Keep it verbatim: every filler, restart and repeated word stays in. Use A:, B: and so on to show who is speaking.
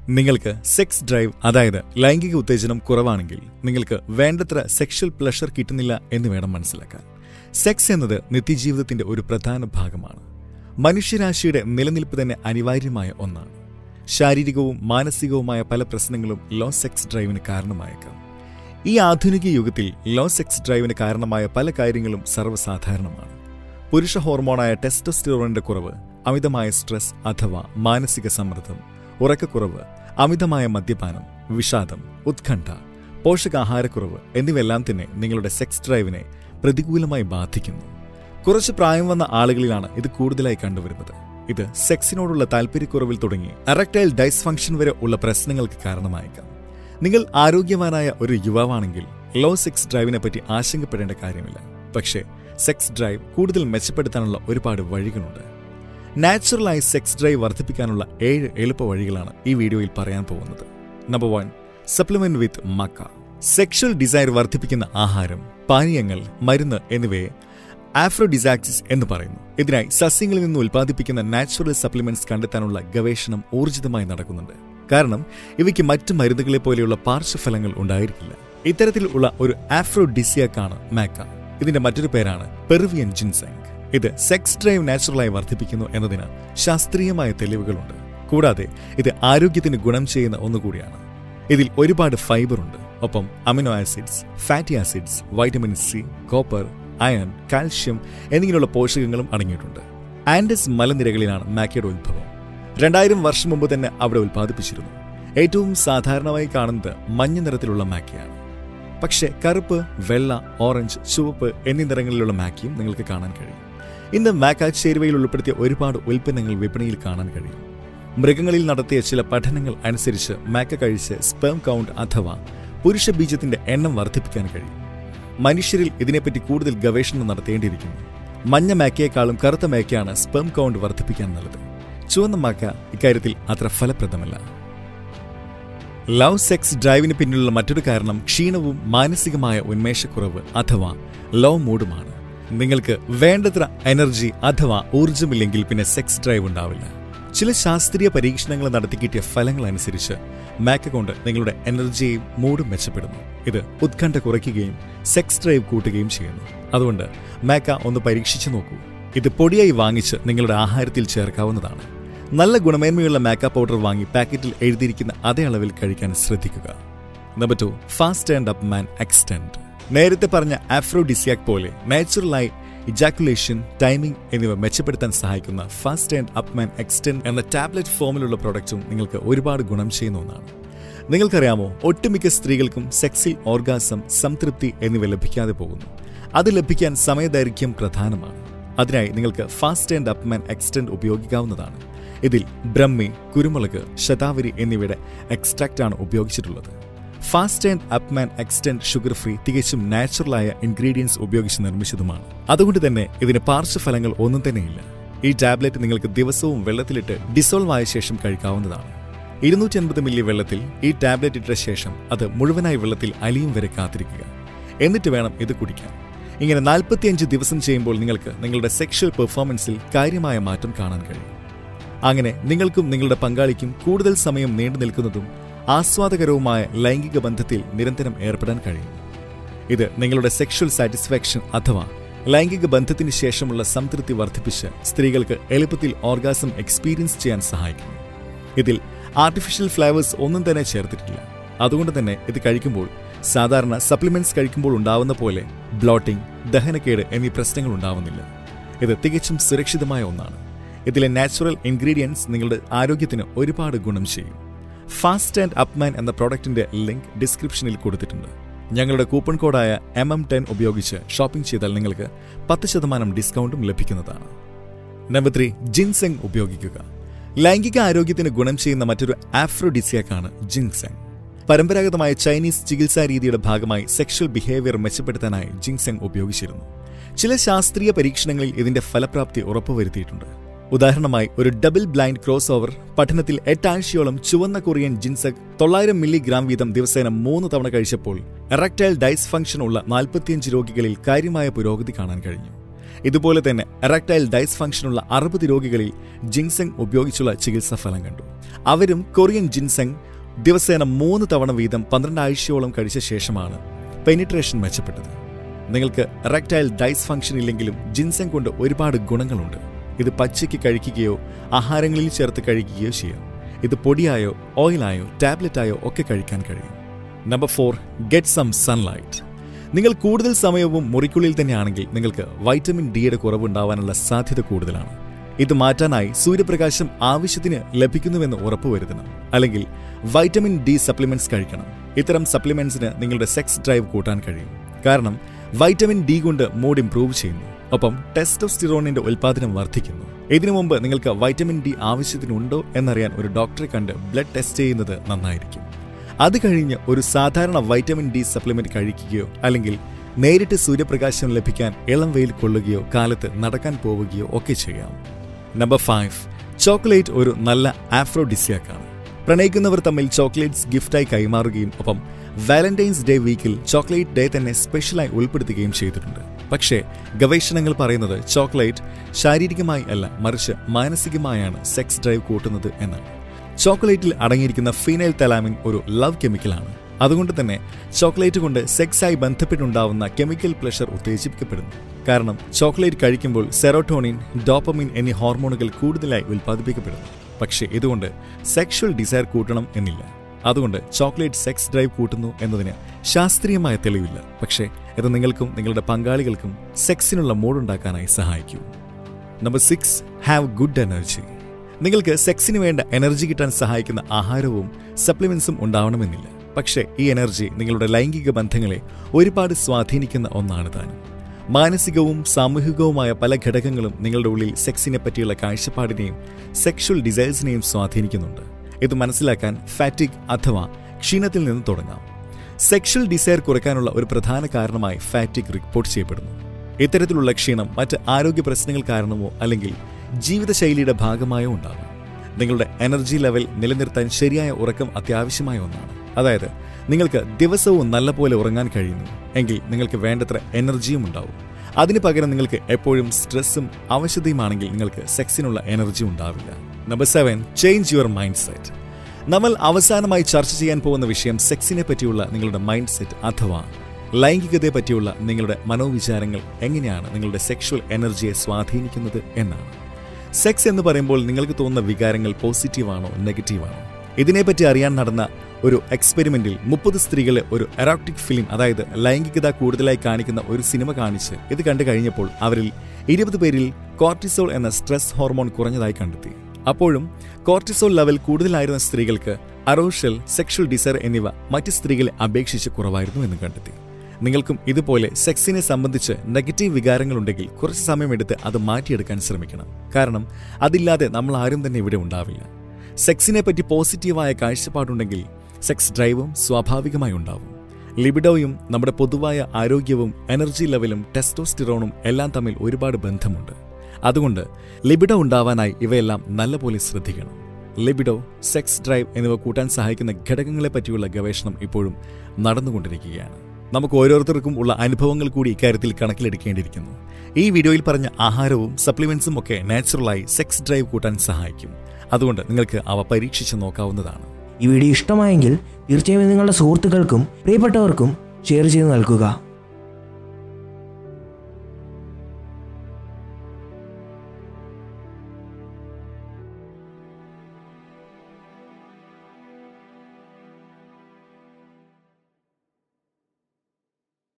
A: നിങ്ങൾക്ക് sex drive അതായത് ലൈംഗിക ഉത്തേജനം കുറവാണെങ്കിൽ നിങ്ങൾക്ക് വേണ്ടത്ര സെക്ഷൽ പ്ലഷർ കിട്ടുന്നില്ല എന്ന് വേണം മനസ്സിലാക്കാൻ. സെക്സ് എന്നത് നിത്യജീവിതത്തിന്റെ ഒരു പ്രധാന ഭാഗമാണ്. മനുഷ്യരാശിയുടെ നിലനിൽപ്പ് തന്നെ അനിവാര്യമായ ഒന്നാണ്. ശാരീരികവും മാനസികവുമായ പല പ്രശ്നങ്ങളും ലോ സെക്സ് ഡ്രൈവിന് കാരണമായേക്കാം. ഈ ആധുനിക യുഗത്തിൽ ലോ സെക്സ് ഡ്രൈവിന് കാരണമായ പല കാര്യങ്ങളും സർവ്വസാധാരണമാണ്. പുരുഷ ഹോർമോണായ ടെസ്റ്റോസ്റ്റെറോണിന്റെ കുറവ്, അമിതമായ സ്ട്രെസ് അഥവാ മാനസിക സമ്മർദ്ദം, ഉറക്കക്കുറവ്, അമിതമായ മദ്യപാനം, വിഷാദം, ഉത്കണ്ഠ, പോഷകാഹാരക്കുറവ് എന്നിവയെല്ലാം തന്നെ നിങ്ങളുടെ സെക്സ് ഡ്രൈവിനെ പ്രതികൂലമായി ബാധിക്കുന്നു. കുറച്ച് പ്രായം വന്ന ആളുകളിലാണ് ഇത് കൂടുതലായി കണ്ടുവരുന്നത്. ഇത് സെക്സിനോടുള്ള താല്പര്യക്കുറവിൽ തുടങ്ങി എറക്ടൈൽ ഡൈസ്ഫങ്ഷൻ വരെ ഉള്ള പ്രശ്നങ്ങൾക്ക് കാരണമായേക്കാം. നിങ്ങൾ ആരോഗ്യവാനായ ഒരു യുവാവാണെങ്കിൽ ലോ സെക്സ് ഡ്രൈവിനെ പറ്റി ആശങ്കപ്പെടേണ്ട കാര്യമില്ല. പക്ഷേ സെക്സ് ഡ്രൈവ് കൂടുതൽ മെച്ചപ്പെടുത്താനുള്ള ഒരുപാട് വഴികളുണ്ട്. നാച്ചുറലായി സെക്സ് ഡ്രൈവ് വർദ്ധിപ്പിക്കാനുള്ള ഏഴ് എളുപ്പ വഴികളാണ് ഈ വീഡിയോയിൽ പറയാൻ പോകുന്നത്. Number one, supplement with maca. Sexual desire വർദ്ധിപ്പിക്കുന്ന ആഹാരം, പാനീയങ്ങൾ, മരുന്ന് എന്നിവയെ ആഫ്രോഡിസാക്സിസ് എന്ന് പറയുന്നു. ഇതിനായി സസ്യങ്ങളിൽ നിന്ന് ഉൽപ്പാദിപ്പിക്കുന്ന നാച്ചുറൽ സപ്ലിമെന്റ്സ് കണ്ടെത്താനുള്ള ഗവേഷണം ഊർജിതമായി നടക്കുന്നുണ്ട്. കാരണം ഇവയ്ക്ക് മറ്റു മരുന്നുകളെ പോലെയുള്ള പാർശ്വഫലങ്ങൾ ഉണ്ടായിരിക്കില്ല. ഇത്തരത്തിലുള്ള ഒരു ആഫ്രോഡിസിയാക്കാണ് മാക്ക. ഇതിന്റെ മറ്റൊരു പേരാണ് പെറുവിയൻ ജിൻസെങ്. ഇത് സെക്സ് ഡ്രൈവ് നാച്ചുറലായി വർദ്ധിപ്പിക്കുന്നു എന്നതിന് ശാസ്ത്രീയമായ തെളിവുകളുണ്ട്. കൂടാതെ ഇത് ആരോഗ്യത്തിന് ഗുണം ചെയ്യുന്ന ഒന്നുകൂടിയാണ്. ഇതിൽ ഒരുപാട് ഫൈബർ ഉണ്ട്. ഒപ്പം amino acids, fatty acids, vitamin C, copper, iron, calcium എന്നിങ്ങനെയുള്ള പോഷകങ്ങളും അടങ്ങിയിട്ടുണ്ട്. ആൻഡസ് മലനിരകളിലാണ് മാക്കയുടെ ഉത്ഭവം. രണ്ടായിരം വർഷം മുമ്പ് തന്നെ അവിടെ ഉൽപ്പാദിപ്പിച്ചിരുന്നു. ഏറ്റവും സാധാരണമായി കാണുന്നത് മഞ്ഞ നിറത്തിലുള്ള മാക്കയാണ്. പക്ഷേ കറുപ്പ്, വെള്ള, ഓറഞ്ച്, ചുവപ്പ് എന്നീ നിറങ്ങളിലുള്ള മാക്കയും നിങ്ങൾക്ക് കാണാൻ കഴിയും. ഇന്ന് മാക്ക ചേരുവയിൽ ഉൾപ്പെടുത്തിയ ഒരുപാട് ഉൽപ്പന്നങ്ങൾ വിപണിയിൽ കാണാൻ കഴിയും. മൃഗങ്ങളിൽ നടത്തിയ ചില പഠനങ്ങൾ അനുസരിച്ച് മാക്ക കഴിച്ച് സ്പേം കൗണ്ട് അഥവാ പുരുഷ ബീജത്തിന്റെ എണ്ണം വർദ്ധിപ്പിക്കാൻ കഴിയും. മനുഷ്യരിൽ ഇതിനെപ്പറ്റി കൂടുതൽ ഗവേഷണം നടത്തേണ്ടിയിരിക്കുന്നു. മഞ്ഞ മാക്കയേക്കാളും കറുത്ത മാക്കയാണ് സ്പേം കൗണ്ട് വർദ്ധിപ്പിക്കാൻ നല്ലത്. ചുവന്ന മാക്ക ഇക്കാര്യത്തിൽ അത്ര ഫലപ്രദമല്ല. ലവ് സെക്സ് ഡ്രൈവിന് പിന്നിലുള്ള മറ്റൊരു കാരണം ക്ഷീണവും മാനസികമായ ഉന്മേഷക്കുറവ് അഥവാ ലോ മൂഡുമാണ്. നിങ്ങൾക്ക് വേണ്ടത്ര എനർജി അഥവാ ഊർജ്ജമില്ലെങ്കിൽ പിന്നെ സെക്സ് ഡ്രൈവ് ഉണ്ടാവില്ല. ചില ശാസ്ത്രീയ പരീക്ഷണങ്ങൾ നടത്തിക്കിട്ടിയ ഫലങ്ങൾ അനുസരിച്ച് മാക്ക കൊണ്ട് നിങ്ങളുടെ എനർജിയും മൂഡും മെച്ചപ്പെടുന്നു. ഇത് ഉത്കണ്ഠ കുറയ്ക്കുകയും സെക്സ് ഡ്രൈവ് കൂട്ടുകയും ചെയ്യുന്നു. അതുകൊണ്ട് മാക്ക ഒന്ന് പരീക്ഷിച്ചു നോക്കൂ. ഇത് പൊടിയായി വാങ്ങിച്ച് നിങ്ങളുടെ ആഹാരത്തിൽ ചേർക്കാവുന്നതാണ്. നല്ല ഗുണമേന്മയുള്ള മാക്ക പൗഡർ വാങ്ങി പാക്കറ്റിൽ എഴുതിയിരിക്കുന്ന അതേ അളവിൽ കഴിക്കാൻ ശ്രദ്ധിക്കുക. Number two, Fast and Up Man Extend. നേരത്തെ പറഞ്ഞ ആഫ്രോഡിസിയാക് പോലെ നാച്ചുറലായി ഇജാക്കുലേഷൻ, ടൈമിംഗ് എന്നിവ മെച്ചപ്പെടുത്താൻ സഹായിക്കുന്ന Fast and Up Man Extend എന്ന ടാബ്ലറ്റ് ഫോമിലുള്ള പ്രൊഡക്റ്റും നിങ്ങൾക്ക് ഒരുപാട് ഗുണം ചെയ്യുന്ന ഒന്നാണ്. നിങ്ങൾക്കറിയാമോ, ഒട്ടുമിക്ക സ്ത്രീകൾക്കും സെക്സിൽ ഓർഗാസം, സംതൃപ്തി എന്നിവ ലഭിക്കാതെ പോകുന്നു. അത് ലഭിക്കാൻ സമയദൈർഘ്യം പ്രധാനമാണ്. അതിനായി നിങ്ങൾക്ക് Fast and Up Man Extend ഉപയോഗിക്കാവുന്നതാണ്. ഇതിൽ ബ്രഹ്മി, കുരുമുളക്, ശതാവരി എന്നിവയുടെ എക്സ്ട്രാക്റ്റാണ് ഉപയോഗിച്ചിട്ടുള്ളത്. Fast and Up Man Extend sugar free, തികച്ചും നാച്ചുറലായ ഇൻഗ്രീഡിയൻസ് ഉപയോഗിച്ച് നിർമ്മിച്ചതുമാണ്. അതുകൊണ്ട് തന്നെ ഇതിന് പാർശ്വഫലങ്ങൾ ഒന്നും തന്നെയില്ല. ഈ ടാബ്ലറ്റ് നിങ്ങൾക്ക് ദിവസവും വെള്ളത്തിലിട്ട് ഡിസോൾവ് ആയ ശേഷം കഴിക്കാവുന്നതാണ്. ഇരുന്നൂറ്റി അൻപത് മില്ലി വെള്ളത്തിൽ ഈ ടാബ്ലറ്റ് ഇട്ട ശേഷം അത് മുഴുവനായി വെള്ളത്തിൽ അലിയും വരെ കാത്തിരിക്കുക. എന്നിട്ട് വേണം ഇത് കുടിക്കാൻ. ഇങ്ങനെ നാൽപ്പത്തിയഞ്ച് ദിവസം ചെയ്യുമ്പോൾ നിങ്ങൾക്ക് നിങ്ങളുടെ സെക്ഷൽ പെർഫോമൻസിൽ കാര്യമായ മാറ്റം കാണാൻ കഴിയും. അങ്ങനെ നിങ്ങൾക്കും നിങ്ങളുടെ പങ്കാളിക്കും കൂടുതൽ സമയം നീണ്ടു നിൽക്കുന്നതും ആസ്വാദകരവുമായ ലൈംഗിക ബന്ധത്തിൽ നിരന്തരം ഏർപ്പെടാൻ കഴിയും. ഇത് നിങ്ങളുടെ സെക്ഷൽ സാറ്റിസ്ഫാക്ഷൻ അഥവാ ലൈംഗിക ബന്ധത്തിന് ശേഷമുള്ള സംതൃപ്തി വർദ്ധിപ്പിച്ച് സ്ത്രീകൾക്ക് എളുപ്പത്തിൽ ഓർഗാസം എക്സ്പീരിയൻസ് ചെയ്യാൻ സഹായിക്കുന്നു. ഇതിൽ ആർട്ടിഫിഷ്യൽ ഫ്ലേവേഴ്സ് ഒന്നും തന്നെ ചേർത്തിട്ടില്ല. അതുകൊണ്ട് തന്നെ ഇത് കഴിക്കുമ്പോൾ സാധാരണ സപ്ലിമെന്റ്സ് കഴിക്കുമ്പോൾ ഉണ്ടാവുന്ന പോലെ ബ്ലോട്ടിംഗ്, ദഹനക്കേട് എന്നീ പ്രശ്നങ്ങൾ ഉണ്ടാവുന്നില്ല. ഇത് തികച്ചും സുരക്ഷിതമായ ഒന്നാണ്. ഇതിലെ നാച്ചുറൽ ഇൻഗ്രീഡിയൻസ് നിങ്ങളുടെ ആരോഗ്യത്തിന് ഒരുപാട് ഗുണം ചെയ്യും. ഫാസ്റ്റ് ആൻഡ് അപ്പ് മാൻ എന്ന പ്രോഡക്റ്റിന്റെ ലിങ്ക് ഡിസ്ക്രിപ്ഷനിൽ കൊടുത്തിട്ടുണ്ട്. ഞങ്ങളുടെ കൂപ്പൺ കോഡായ എം എം ടെൻ ഉപയോഗിച്ച് ഷോപ്പിംഗ് ചെയ്താൽ നിങ്ങൾക്ക് പത്ത് ശതമാനം ഡിസ്കൗണ്ടും ലഭിക്കുന്നതാണ്. നമ്പർ ത്രീ, ജിൻസെങ് ഉപയോഗിക്കുക. ലൈംഗിക ആരോഗ്യത്തിന് ഗുണം ചെയ്യുന്ന മറ്റൊരു ആഫ്രോഡിസിയാക്കാണ് ജിൻസെങ്. പരമ്പരാഗതമായ ചൈനീസ് ചികിത്സാ രീതിയുടെ ഭാഗമായി സെക്ഷൽ ബിഹേവിയർ മെച്ചപ്പെടുത്താനായി ജിൻസെങ് ഉപയോഗിച്ചിരുന്നു. ചില ശാസ്ത്രീയ പരീക്ഷണങ്ങളിൽ ഇതിന്റെ ഫലപ്രാപ്തി ഉറപ്പുവരുത്തിയിട്ടുണ്ട്. ഉദാഹരണമായി ഒരു ഡബിൾ ബ്ലൈൻഡ് ക്രോസ് ഓവർ പഠനത്തിൽ എട്ടാഴ്ചയോളം ചുവന്ന കൊറിയൻ ജിൻസെങ് തൊള്ളായിരം മില്ലിഗ്രാം വീതം ദിവസേന മൂന്ന് തവണ കഴിച്ചപ്പോൾ എറക്ടൈൽ ഡൈസ്ഫങ്ഷൻ ഉള്ള നാൽപ്പത്തിയഞ്ച് രോഗികളിൽ കാര്യമായ പുരോഗതി കാണാൻ കഴിഞ്ഞു. ഇതുപോലെ തന്നെ എറക്ടൈൽ ഡൈസ്ഫങ്ഷനുള്ള അറുപത് രോഗികളിൽ ജിൻസെങ് ഉപയോഗിച്ചുള്ള ചികിത്സാ ഫലം കണ്ടു. അവരും കൊറിയൻ ജിൻസെങ് ദിവസേന മൂന്ന് തവണ വീതം പന്ത്രണ്ട് ആഴ്ചയോളം കഴിച്ച ശേഷമാണ് പെനിട്രേഷൻ മെച്ചപ്പെട്ടത്. നിങ്ങൾക്ക് എറക്ടൈൽ ഡൈസ്ഫങ്ഷൻ ഇല്ലെങ്കിലും ജിൻസെങ് കൊണ്ട് ഒരുപാട് ഗുണങ്ങളുണ്ട്. ഇത് പച്ചയ്ക്ക് കഴിക്കുകയോ ആഹാരങ്ങളിൽ ചേർത്ത് കഴിക്കുകയോ ചെയ്യാം. ഇത് പൊടിയായോ ഓയിലായോ ടാബ്ലറ്റായോ ഒക്കെ കഴിക്കാൻ കഴിയും. Number four, get some sunlight. നിങ്ങൾ കൂടുതൽ സമയവും മുറിക്കുള്ളിൽ തന്നെയാണെങ്കിൽ നിങ്ങൾക്ക് വൈറ്റമിൻ ഡിയുടെ കുറവുണ്ടാവാനുള്ള സാധ്യത കൂടുതലാണ്. ഇത് മാറ്റാനായി സൂര്യപ്രകാശം ആവശ്യത്തിന് ലഭിക്കുന്നുവെന്ന് ഉറപ്പുവരുത്തണം. അല്ലെങ്കിൽ വൈറ്റമിൻ ഡി സപ്ലിമെന്റ്സ് കഴിക്കണം. ഇത്തരം സപ്ലിമെന്റ്സിന് നിങ്ങളുടെ സെക്സ് ഡ്രൈവ് കൂട്ടാൻ കഴിയും. കാരണം വൈറ്റമിൻ ഡി കൊണ്ട് മൂഡ് ഇംപ്രൂവ് ചെയ്യുന്നു. ഒപ്പം ടെസ്റ്റോസ്റ്റിറോണിന്റെ ഉൽപ്പാദനം വർദ്ധിക്കുന്നു. ഇതിനു മുമ്പ് നിങ്ങൾക്ക് വൈറ്റമിൻ ഡി ആവശ്യത്തിനുണ്ടോ എന്നറിയാൻ ഒരു ഡോക്ടറെ കണ്ട് ബ്ലഡ് ടെസ്റ്റ് ചെയ്യുന്നത് നന്നായിരിക്കും. അത് കഴിഞ്ഞ് ഒരു സാധാരണ വൈറ്റമിൻ ഡി സപ്ലിമെന്റ് കഴിക്കുകയോ അല്ലെങ്കിൽ നേരിട്ട് സൂര്യപ്രകാശം ലഭിക്കാൻ ഇളം വെയിൽ കൊള്ളുകയോ കാലത്ത് നടക്കാൻ പോവുകയോ ഒക്കെ ചെയ്യാം. നമ്പർ ഫൈവ്, ചോക്ലേറ്റ് ഒരു നല്ല ആഫ്രോഡിസിയാക്കാണ്. പ്രണയിക്കുന്നവർ തമ്മിൽ ചോക്ലേറ്റ്സ് ഗിഫ്റ്റായി കൈമാറുകയും ഒപ്പം വാലന്റൈൻസ് ഡേ വീക്കിൽ ചോക്ലേറ്റ് ഡേ തന്നെ സ്പെഷ്യലായി ഉൾപ്പെടുത്തുകയും ചെയ്തിട്ടുണ്ട്. പക്ഷേ ഗവേഷണങ്ങൾ പറയുന്നത് ചോക്ലേറ്റ് ശാരീരികമായി അല്ല, മറിച്ച് മാനസികമായാണ് സെക്സ് ഡ്രൈവ് കൂട്ടുന്നത് എന്നാണ്. ചോക്ലേറ്റിൽ അടങ്ങിയിരിക്കുന്ന ഫീനൈൽ തലാമിൻ ഒരു ലവ് കെമിക്കലാണ്. അതുകൊണ്ട് തന്നെ ചോക്ലേറ്റ് കൊണ്ട് സെക്സായി ബന്ധപ്പെട്ടുണ്ടാവുന്ന കെമിക്കൽ പ്ലഷർ ഉത്തേജിപ്പിക്കപ്പെടുന്നു. കാരണം ചോക്ലേറ്റ് കഴിക്കുമ്പോൾ സെറോട്ടോണിൻ, ഡോപ്പമിൻ എന്നീ ഹോർമോണുകൾ കൂടുതലായി ഉൽപ്പാദിപ്പിക്കപ്പെടുന്നു. പക്ഷേ ഇതുകൊണ്ട് സെക്ഷൽ ഡിസയർ കൂട്ടണം എന്നില്ല. അതുകൊണ്ട് ചോക്ലേറ്റ് സെക്സ് ഡ്രൈവ് കൂട്ടുന്നു എന്നതിന് ശാസ്ത്രീയമായ തെളിവില്ല. പക്ഷേ ഇത് നിങ്ങൾക്കും നിങ്ങളുടെ പങ്കാളികൾക്കും സെക്സിനുള്ള മൂഡുണ്ടാക്കാനായി സഹായിക്കും. Number six, have good energy. നിങ്ങൾക്ക് സെക്സിന് വേണ്ട എനർജി കിട്ടാൻ സഹായിക്കുന്ന ആഹാരവും സപ്ലിമെന്റ്സും ഉണ്ടാവണമെന്നില്ല. പക്ഷേ ഈ എനർജി നിങ്ങളുടെ ലൈംഗിക ബന്ധങ്ങളെ ഒരുപാട് സ്വാധീനിക്കുന്ന ഒന്നാണ് താനും. മാനസികവും സാമൂഹികവുമായ പല ഘടകങ്ങളും നിങ്ങളുടെ ഉള്ളിൽ സെക്സിനെ പറ്റിയുള്ള കാഴ്ചപ്പാടിനെയും സെക്ഷൽ ഡിസൈർസിനെയും സ്വാധീനിക്കുന്നുണ്ട്. ഇത് മനസ്സിലാക്കാൻ ഫാറ്റിഗ് അഥവാ ക്ഷീണത്തിൽ നിന്ന് തുടങ്ങാം. സെക്ഷൽ ഡിസയർ കുറയ്ക്കാനുള്ള ഒരു പ്രധാന കാരണമായി ഫാറ്റിഗ് റിപ്പോർട്ട് ചെയ്യപ്പെടുന്നു. ഇത്തരത്തിലുള്ള ക്ഷീണം മറ്റ് ആരോഗ്യ പ്രശ്നങ്ങൾ കാരണമോ അല്ലെങ്കിൽ ജീവിതശൈലിയുടെ ഭാഗമായോ ഉണ്ടാകും. നിങ്ങളുടെ എനർജി ലെവൽ നിലനിർത്താൻ ശരിയായ ഉറക്കം അത്യാവശ്യമായ ഒന്നാണ്. അതായത് നിങ്ങൾക്ക് ദിവസവും നല്ലപോലെ ഉറങ്ങാൻ കഴിയുന്നു എങ്കിൽ നിങ്ങൾക്ക് വേണ്ടത്ര എനർജിയും ഉണ്ടാവും. അതിന് പകരം നിങ്ങൾക്ക് എപ്പോഴും സ്ട്രെസ്സും അവശതയുമാണെങ്കിൽ നിങ്ങൾക്ക് സെക്സിനുള്ള എനർജി ഉണ്ടാവില്ല. Number seven, change your mind set. നമ്മൾ അവസാനമായി ചർച്ച ചെയ്യാൻ പോകുന്ന വിഷയം സെക്സിനെ പറ്റിയുള്ള നിങ്ങളുടെ മൈൻഡ് സെറ്റ് അഥവാ ലൈംഗികതയെ പറ്റിയുള്ള നിങ്ങളുടെ മനോവിചാരങ്ങൾ എങ്ങനെയാണ് നിങ്ങളുടെ സെക്ഷൽ എനർജിയെ സ്വാധീനിക്കുന്നത് എന്നാണ്. സെക്സ് എന്ന് പറയുമ്പോൾ നിങ്ങൾക്ക് തോന്നുന്ന വികാരങ്ങൾ പോസിറ്റീവാണോ നെഗറ്റീവാണോ? ഇതിനെപ്പറ്റി അറിയാൻ നടന്ന ഒരു എക്സ്പെരിമെന്റിൽ മുപ്പത് സ്ത്രീകളെ ഒരു എറോട്ടിക് ഫിലിം, അതായത് ലൈംഗികത കൂടുതലായി കാണിക്കുന്ന ഒരു സിനിമ കാണിച്ച് ഇത് കണ്ടു കഴിഞ്ഞപ്പോൾ അവരിൽ ഇരുപത് പേരിൽ കോർട്ടിസോൾ എന്ന സ്ട്രെസ് ഹോർമോൺ കുറഞ്ഞതായി കണ്ടെത്തി. അപ്പോഴും കോർട്ടിസോൾ ലെവൽ കൂടുതലായിരുന്ന സ്ത്രീകൾക്ക് അറോഷൽ, സെക്ഷൽ ഡിസയർ എന്നിവ മറ്റ് സ്ത്രീകളെ അപേക്ഷിച്ച് കുറവായിരുന്നു എന്ന് കണ്ടെത്തി. നിങ്ങൾക്കും ഇതുപോലെ സെക്സിനെ സംബന്ധിച്ച് നെഗറ്റീവ് വികാരങ്ങളുണ്ടെങ്കിൽ കുറച്ച് സമയമെടുത്ത് അത് മാറ്റിയെടുക്കാൻ ശ്രമിക്കണം. കാരണം അതില്ലാതെ നമ്മൾ ആരും തന്നെ ഇവിടെ ഉണ്ടാവില്ല. സെക്സിനെ പറ്റി പോസിറ്റീവായ കാഴ്ചപ്പാടുണ്ടെങ്കിൽ സെക്സ് ഡ്രൈവും സ്വാഭാവികമായി ഉണ്ടാവും. ലിബിഡോയും നമ്മുടെ പൊതുവായ ആരോഗ്യവും എനർജി ലെവലും ടെസ്റ്റോസ്റ്റിറോണും എല്ലാം തമ്മിൽ ഒരുപാട് ബന്ധമുണ്ട്. അതുകൊണ്ട് ലിബിഡോ ഉണ്ടാവാനായി ഇവയെല്ലാം നല്ലപോലെ ശ്രദ്ധിക്കണം. ലിബിഡോ, സെക്സ് ഡ്രൈവ് എന്നിവ കൂട്ടാൻ സഹായിക്കുന്ന ഘടകങ്ങളെ പറ്റിയുള്ള ഗവേഷണം ഇപ്പോഴും നടന്നുകൊണ്ടിരിക്കുകയാണ്. നമുക്ക് ഓരോരുത്തർക്കും ഉള്ള അനുഭവങ്ങൾ കൂടി ഇക്കാര്യത്തിൽ കണക്കിലെടുക്കേണ്ടിയിരിക്കുന്നു. ഈ വീഡിയോയിൽ പറഞ്ഞ ആഹാരവും സപ്ലിമെന്റ്സും ഒക്കെ നാച്ചുറലായി സെക്സ് ഡ്രൈവ് കൂട്ടാൻ സഹായിക്കും. അതുകൊണ്ട് നിങ്ങൾക്ക് അവ പരീക്ഷിച്ച് നോക്കാവുന്നതാണ്.
B: ഈ വീഡിയോ ഇഷ്ടമായെങ്കിൽ തീർച്ചയായും നിങ്ങളുടെ സുഹൃത്തുക്കൾക്കും പ്രിയപ്പെട്ടവർക്കും ഷെയർ ചെയ്ത് നൽകുക.